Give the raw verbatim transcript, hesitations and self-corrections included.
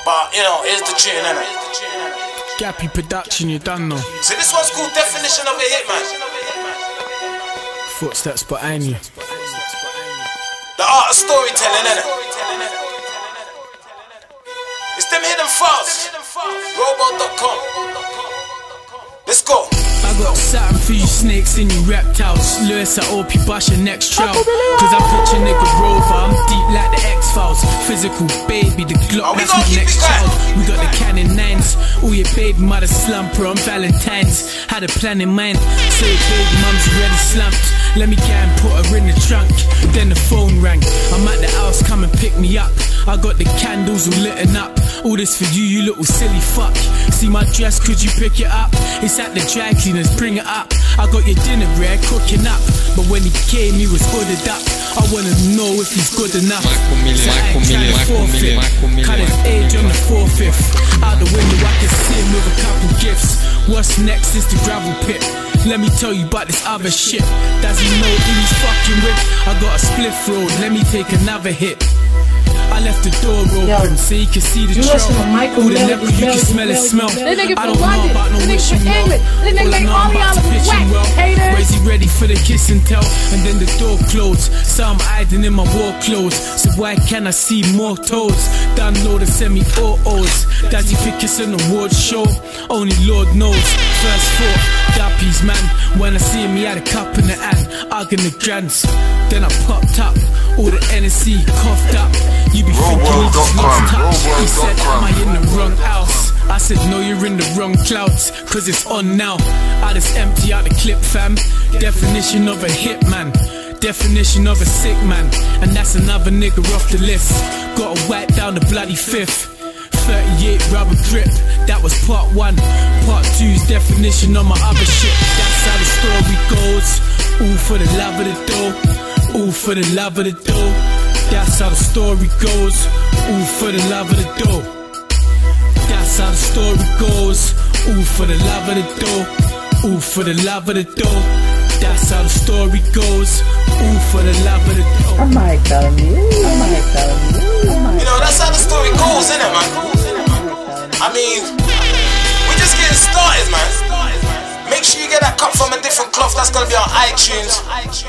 But, you know, here's the tune, innit? Gappy production, you done know. So this one's called Definition of a Hit, man. Footsteps behind you. The art of storytelling, innit? It's them hidden files. Robo dot com. Let's go. I got something for you snakes and you reptiles. Lewis, I hope you bust your next trout. Cause I picture nigga rover, I'm deep like the X-Files. Physical baby, the Glock, oh, that's my next child. We got the cannon nines. All your baby mother slumper on Valentine's. Had a plan in mind, so your baby mum's already slumped. Let me go and put her in the trunk. Then the phone rang, I'm at the house, come and pick me up. I got the candles all lit up. All this for you, you little silly fuck. See my dress, could you pick it up? It's at the dry cleaners, bring it up. I got your dinner rare, cooking up. But when he came, he was hooded up. I wanna know if he's good enough. So I ain't trying to forfeit. Cut his age on the four-fifth. Out the window, I can see him with a couple gifts. What's next is the gravel pit. Let me tell you about this other shit. Does he know who he's fucking with? I got a spliff road, let me take another hit. I left the door open Yo, so you can see the trail. All the level, you can smell it, smell. I don't know about no wishing well. All I know about to pitch him well. Where's he ready for the kiss and tell? And then the door closed, so I'm hiding in my war clothes. So why can't I see more toes? Download the semi-autos. Does he think it's an award show? Only Lord knows. First thought, Dappies man. When I see him, he had a cup in the hand, hugging the grands. Then I popped up, all the N S C coughed up. You be thinking you just lost touch. He said, am I in the wrong house? I said, no, you're in the wrong clouds, cause it's on now. I just empty out the clip, fam. Definition of a hit man, definition of a sick man. And that's another nigga off the list. Gotta wipe down the bloody fifth. Thirty-eight rubber grip, that was part one. Part two's definition of my other shit. That's how the story goes. All for the love of the dough, all for the love of the dough. That's how the story goes. All for the love of the dough. That's how the story goes. All for the love of the dough. All for the love of the dough. That's how the story goes. All for the love of the dough. I might tell you. I might tell you. You know, that's how the story goes, innit, man? I mean, we're just getting started, man. Make sure you get that cut from a different cloth. That's gonna be on iTunes.